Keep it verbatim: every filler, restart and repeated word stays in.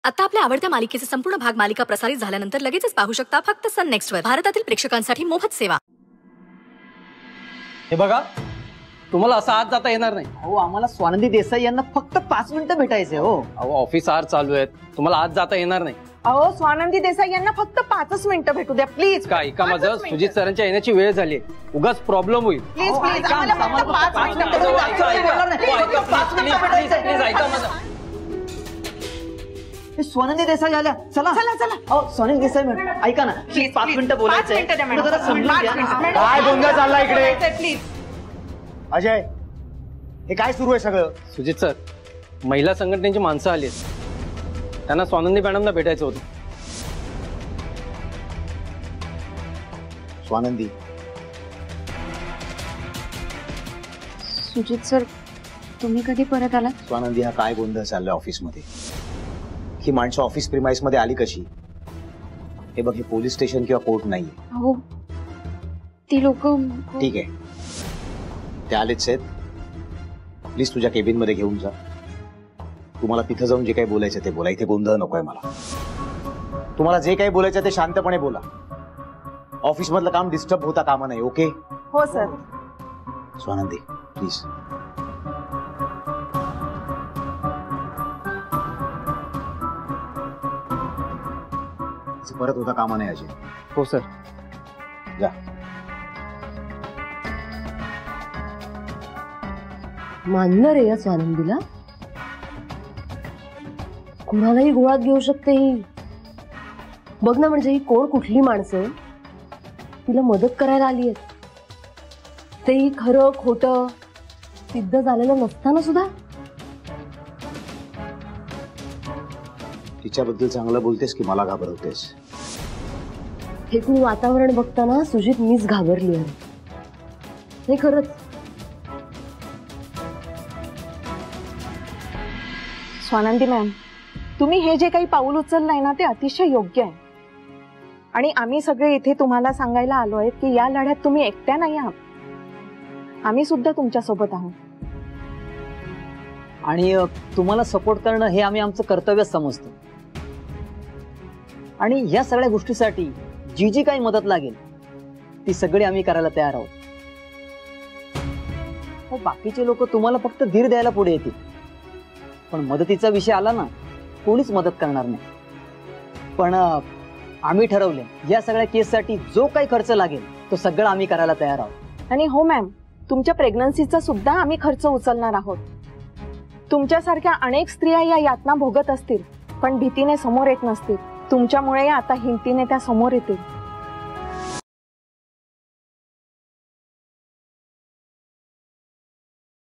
आता आपल्या आवडत्या मालिकेचे संपूर्ण भाग मालिका प्रसारित झाल्यानंतर लगेचच पाहू शकता फक्त सन नेक्स्ट वर. भारतातील प्रेक्षकांसाठी मोफत सेवा. हे बघा, तुम्हाला असं आज जाता येणार नाही. अहो आम्हाला स्वानंदी देसाई यांना फक्त पाच मिनिटं भेटायचे हो. अहो ऑफिस आवर चालू आहेत, तुम्हाला आज जाता येणार नाही. अहो स्वानंदी देसाई यांना फक्त पाचच मिनिटं भेटू द्या प्लीज. काय का माझं सुजित सरांच्या येण्याची वेळ झाली, उगाच प्रॉब्लेम होईल. प्लीज प्लीज आम्हाला फक्त पाच मिनिटं भेटू द्या. स्वानंदी देसाई आल्या, चला चला चला. अहो स्वानंदी देसाई मॅडम ऐका ना, प्लीज पाच मिनिटं बोलायचंय. जरा समजून घ्या. काय गोंधळ चालला इकडे? प्लीज अजय, हे काय सुरू आहे सगळं? सुजित सर, महिला संघटनेची माणसं आली, त्यांना स्वानंदी मॅडमला भेटायचं होतं. स्वानंदी, सुजित सर, तुम्ही कधी परत आलात? स्वानंदी, हा काय गोंधळ चाललाय ऑफिस मध्ये? ही माणसं ऑफिस प्रिमाइस मध्ये आली कशी? हे बघ, हे पोलीस स्टेशन किंवा कोर्ट नाहीये. हो, ती लोक. ठीक आहे, ते आलेच आहेत. प्लीज तुझ्या केबिन मध्ये घेऊन जा. तुम्हाला तिथं जाऊन जे काही बोलायचं ते बोला. इथे गोंधळ नकोय मला. तुम्हाला जे काही बोलायचं ते शांतपणे बोला. ऑफिस मधलं काम डिस्टर्ब होता कामा नाही. ओके? हो सर. स्वानंदी प्लीज. परत होता कामा नाही अजय. हो सर. जा. मानणार आहे या स्वानंदीला? कुणालाही गोळात घेऊ शकते ही. बघ ना, म्हणजे ही कोण कुठली माणसं तिला मदत करायला आली आहेत. तेही खरं खोटं सिद्ध झालेलं नसताना सुद्धा. तिच्याबद्दल चांगलं बोलतेस की मला घाबरवतेस? हे तू वातावरण बघताना सुजित मीच घाबरली आहे. हे खरंच. स्वानंदी मॅम, तुम्ही हे जे काही पाऊल उचललंय ना ते अतिशय योग्य आहे. आणि आम्ही सगळे इथे तुम्हाला सांगायला आलो आहे की या लढ्यात तुम्ही एकट्या नाही आहात. आम्ही सुद्धा तुमच्या सोबत आहोत. आणि तुम्हाला सपोर्ट करणं हे आम्ही आमचं कर्तव्य समजतो. आणि या सगळ्या गोष्टीसाठी जी जी काही मदत लागेल ती सगळी आम्ही करायला तयार आहोत. बाकीचे लोक तुम्हाला फक्त धीर द्यायला पुढे येतील, पण मदतीचा विषय आला ना कोणीच मदत करणार नाही. पण आम्ही ठरवले या सगळ्या केससाठी जो काही खर्च लागेल तो सगळं आम्ही करायला तयार आहोत. आणि हो मॅम, तुमच्या प्रेग्नन्सीचा सुद्धा आम्ही खर्च उचलणार आहोत. तुमच्यासारख्या अनेक स्त्रिया या यातना भोगत असतील पण भीतीने समोर येत नसतील. तुमच्यामुळे आता हिमतीने त्या समोर येतील.